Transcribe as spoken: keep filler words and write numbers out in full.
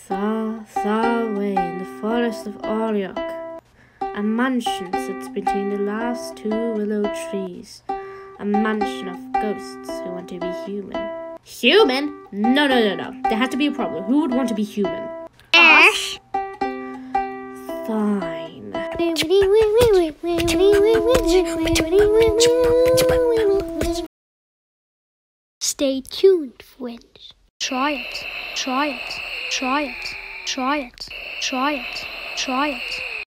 Far, far away in the forest of Oriok, a mansion sits between the last two willow trees. A mansion of ghosts who want to be human. Human? No, no, no, no. There has to be a problem. Who would want to be human? Ash. Fine. Stay tuned, friends. Try it, try it, try it, try it, try it, try it.